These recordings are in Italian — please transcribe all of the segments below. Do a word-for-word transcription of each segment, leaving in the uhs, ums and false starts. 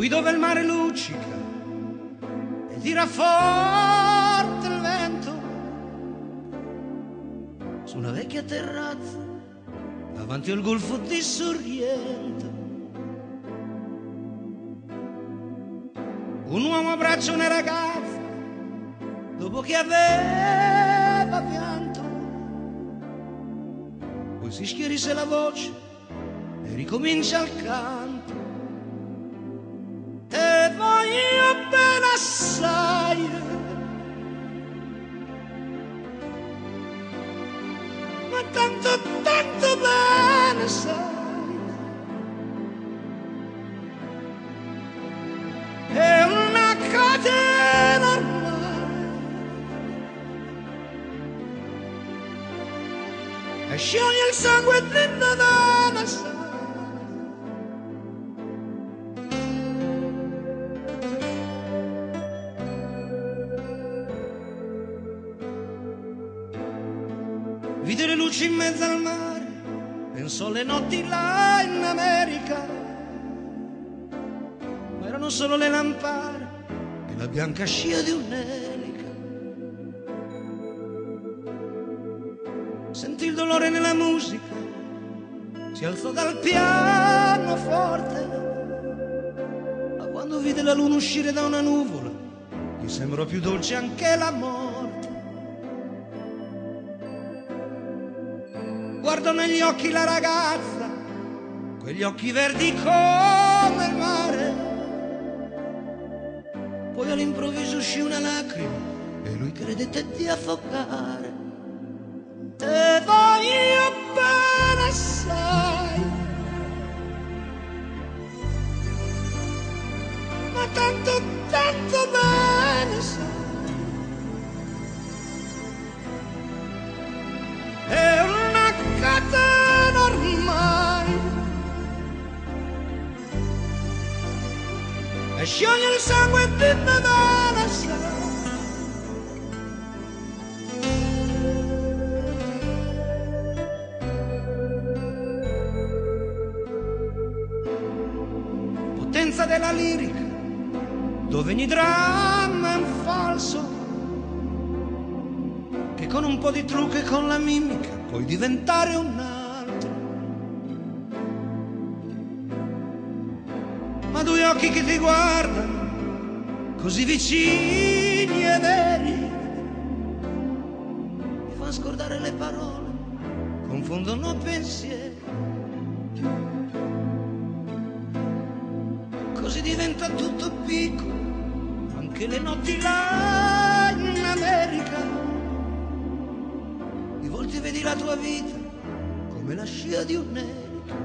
qui dove il mare luccica e tira forte il vento, su una vecchia terrazza davanti al golfo di Sorrento. Un uomo abbraccia una ragazza dopo che aveva pianto, poi si schiarisce la voce e ricomincia il canto. Te voglio bene assai, ma tanto, tanto bene sai. È una catena ormai e scioglie il sangue dentro da una sai. Vide le luci in mezzo al mare, pensò alle notti là in America, ma erano solo le lampare e la bianca scia di un'elica. Sentì il dolore nella musica, si alzò dal pianoforte, ma quando vide la luna uscire da una nuvola, gli sembrò più dolce anche la morte. Guardò negli occhi la ragazza, quegli occhi verdi come il mare. Poi all'improvviso uscì una lacrima e lui credette di affogare. Te voglio bene assai, ma tanto, tanto bene sai. È una catena ormai e scioglie il sangue dentro da una sai. Potenza della lirica, dove ogni dramma è un falso, che con un po' di trucco e con la mimica puoi diventare un altro. Ma due occhi che ti guardano così vicini e veri mi fanno scordare le parole, confondono pensieri. Così diventa tutto piccolo, anche le notti là in America. Di volte vedi la tua vita come la scia di un'elica.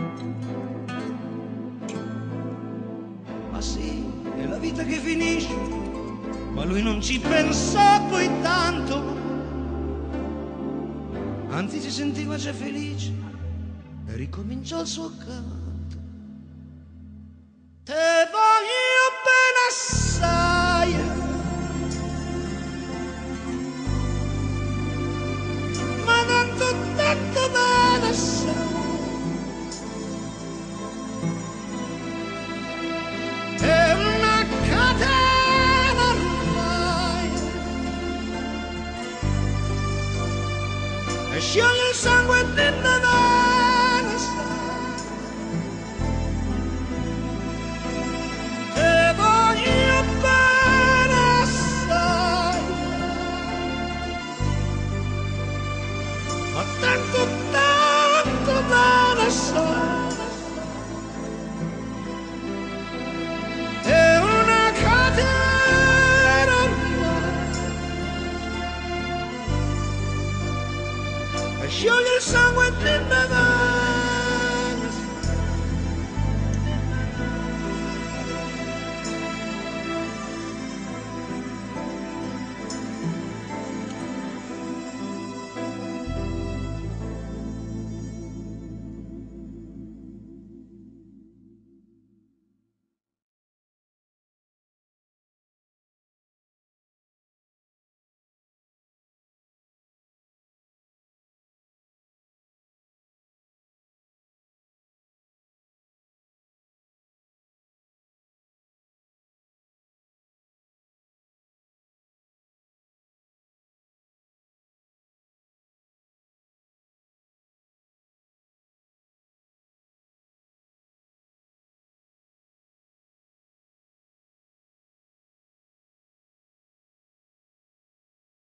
Ma sì, è la vita che finisce, ma lui non ci pensò poi tanto, anzi si sentiva già felice e ricominciò il suo canto. Te voglio bene assai, ma tanto, tanto bene sai. È una catena ormai e scioglie il sangue dentro da una sai. Te voglio bene assai, ma tanto, tanto bene sai. È una catena ormai e scioglie il sangue dentro da